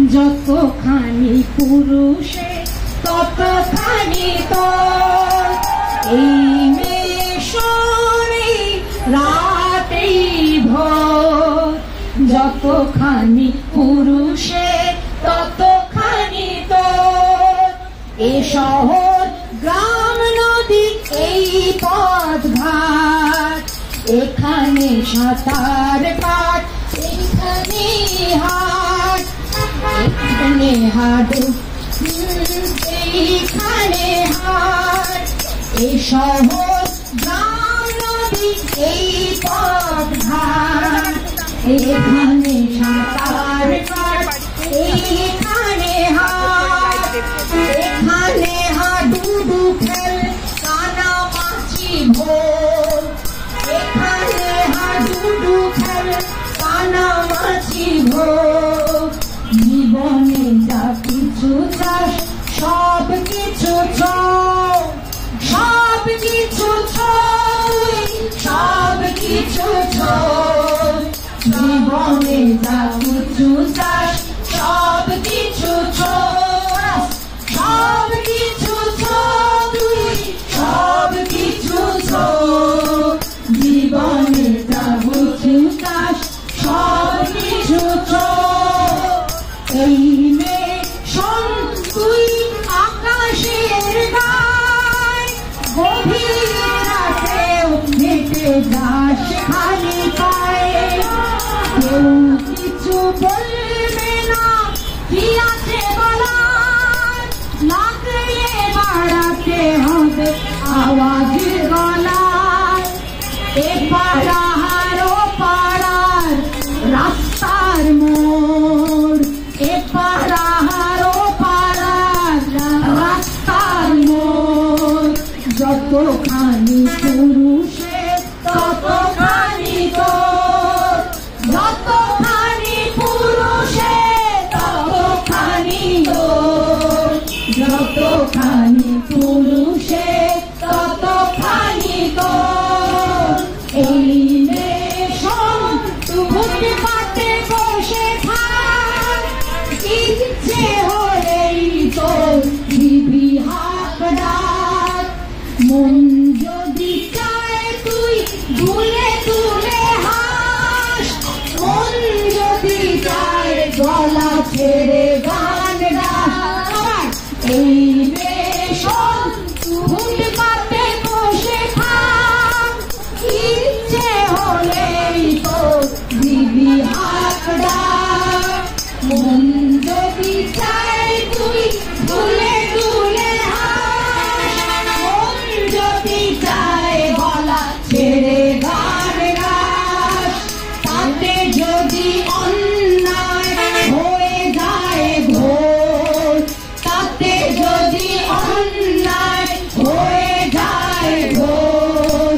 যতখানি পুরুষে ততখানি তোর এই মেশরে রাতেই ভোর যতখানি পুরুষে ততখানি তোর এ শহর গ্রাম নদী এই পথ ঘাট এখানে সাঁতার কাট এখানে হাট এখানে হাডু এইখানে হাট এ শহর গ্রাম নদী এই পথ ঘাট এখানে সাঁতার কাট এইখানে হাট এখানে হাডুডু খেল কানামাছি ভোর এখানে হাডুডু খেল কানামাছি ভোর জীবনে যা কিছু চাস সব কিছু সব কিছু সব কিছু জীবনে যা কিছু চাস সব কিছু সব কিছু তুই সব কিছু জীবনে যা কিছু চাস সব কিছু এই মেশন তুই আকাশের গায় গভীর রাতেও হেঁটে যাস খালি পায়ে কেউ কিছু বলবে না কি আছে বলার লাগলে বাড়াতে হবে আওয়াজের গলায় এ পাড়ার ও পাড়ার রাস্তার মোড় এ পাড়ার ও পাড়ার রাস্তার মোড় যতখানি পুরুষে ততখানি তোর যতখানি পুরুষে ততখানি তোর যতখানি পুরুষে ততখানি তোর এই মেশন তুই পাতে বসে থাক ইচ্ছে হলেই তোর দিবি হাত ডাক মন যদি চায় তুই দুলে দুলে হাস মন যদি চায় গলা ছেড়ে গান গাস এই মেশন তুই পাতে বসে থাক ইচ্ছে হলেই তোর দিবি হাত ডাক মন যদি চায় তুই দুলে দুলে হাস মন যদি চায় গলা ছেড়ে গান গাস তাতে যদি অন্যায় হয়ে যায় ঘোর তাতে যদি অন্যায় হয়ে যায় ঘোর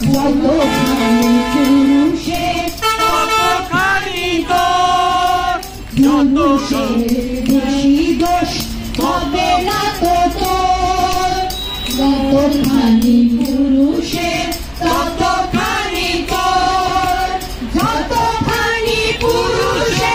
যতখানি পুরুষে ততখানি তোর পুরুষের বেশি দোষ হবে না তো তোর যতখানি পুরুষে ততখানি তোর যতখানি পুরুষে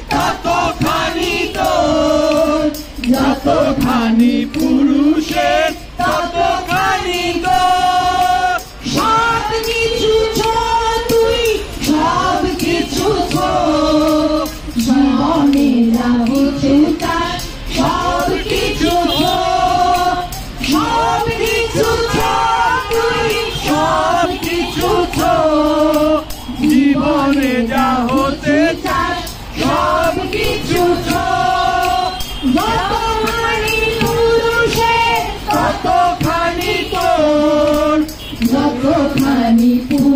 ততখানি তোর যতখানি পুরুষে ততখানি তোর সব কিছু তুই সব কিছু জীবনে যা কিছু চাস সব কিছু সব কিছু তুই সব কিছু জীবনে যা হতে চাস সব কিছু যতখানি পুরুষে ততখানি তোর যতখানি